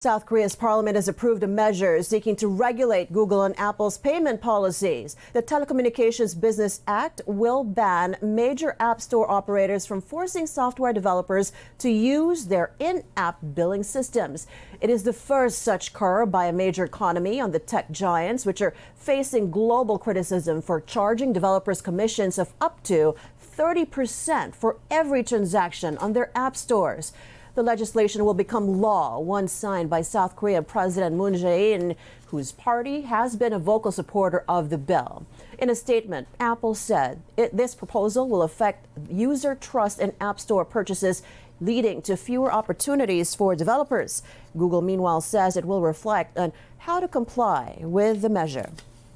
South Korea's parliament has approved a measure seeking to regulate Google and Apple's payment policies. The Telecommunications Business Act will ban major app store operators from forcing software developers to use their in-app billing systems. It is the first such curb by a major economy on the tech giants, which are facing global criticism for charging developers commissions of up to 30% for every transaction on their app stores. The legislation will become law once signed by South Korea President Moon Jae-in, whose party has been a vocal supporter of the bill. In a statement, Apple said this proposal will affect user trust in App Store purchases, leading to fewer opportunities for developers. Google, meanwhile, says it will reflect on how to comply with the measure.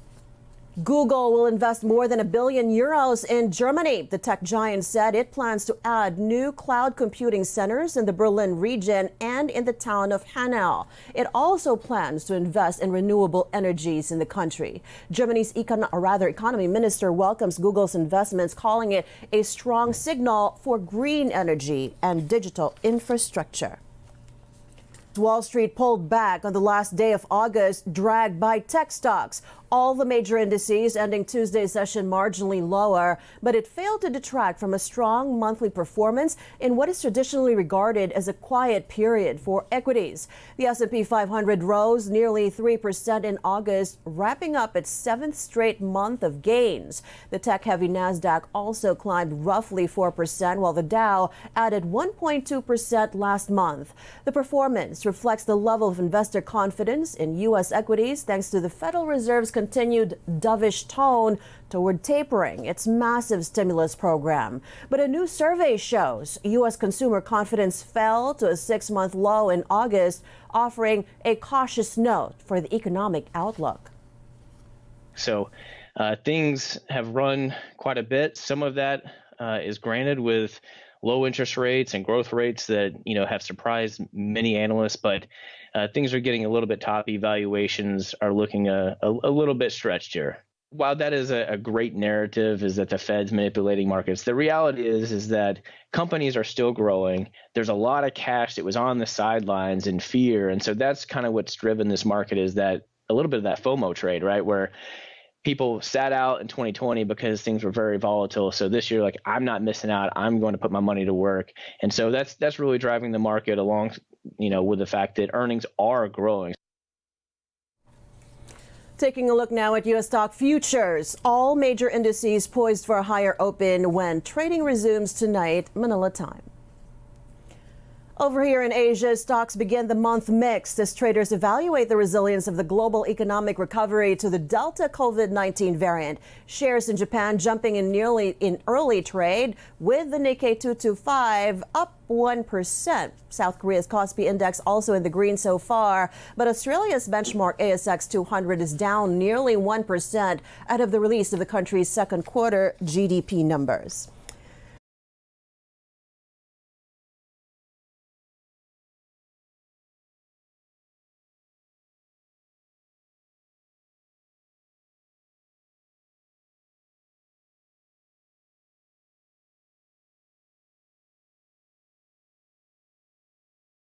Google will invest more than €1 billion in Germany. The tech giant said it plans to add new cloud computing centers in the Berlin region and in the town of Hanau. It also plans to invest in renewable energies in the country. Germany's economy minister welcomes Google's investments, calling it a strong signal for green energy and digital infrastructure. Wall Street pulled back on the last day of August, dragged by tech stocks. All the major indices ending Tuesday's session marginally lower, but it failed to detract from a strong monthly performance in what is traditionally regarded as a quiet period for equities. The S&P 500 rose nearly 3% in August, wrapping up its seventh straight month of gains. The tech-heavy Nasdaq also climbed roughly 4%, while the Dow added 1.2% last month. The performance reflects the level of investor confidence in U.S. equities thanks to the Federal Reserve's continued dovish tone toward tapering its massive stimulus program. But a new survey shows U.S. consumer confidence fell to a 6-month low in August, offering a cautious note for the economic outlook. So things have run quite a bit. Some of that is granted with low interest rates and growth rates that have surprised many analysts, but things are getting a little bit toppy. Valuations are looking a little bit stretched here. While that is a great narrative, is that the Fed's manipulating markets, the reality is that companies are still growing. There's a lot of cash that was on the sidelines in fear, and so that's kind of what's driven this market, is that a little bit of that FOMO trade, right, where people sat out in 2020 because things were very volatile. So this year, like, I'm not missing out. I'm going to put my money to work. And so that's really driving the market along, with the fact that earnings are growing. Taking a look now at U.S. stock futures. All major indices poised for a higher open when trading resumes tonight, Manila time. Over here in Asia, stocks begin the month mixed as traders evaluate the resilience of the global economic recovery to the Delta COVID-19 variant. Shares in Japan jumping in early trade, with the Nikkei 225 up 1%. South Korea's Kospi Index also in the green so far, but Australia's benchmark ASX 200 is down nearly 1% out of the release of the country's second quarter GDP numbers.